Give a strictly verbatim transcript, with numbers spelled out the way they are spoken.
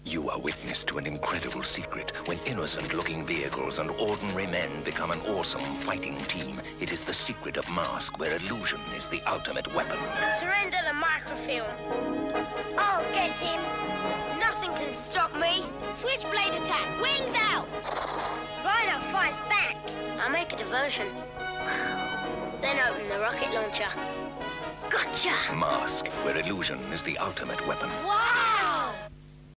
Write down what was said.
You are witness to an incredible secret. When innocent-looking vehicles and ordinary men become an awesome fighting team, it is the secret of M A S K, where illusion is the ultimate weapon. Surrender the microfilm. I'll get him. Nothing can stop me. Switchblade attack. Wings out. Rhino fires back. I'll make a diversion. Then open the rocket launcher. Gotcha! M A S K, where illusion is the ultimate weapon. Wow!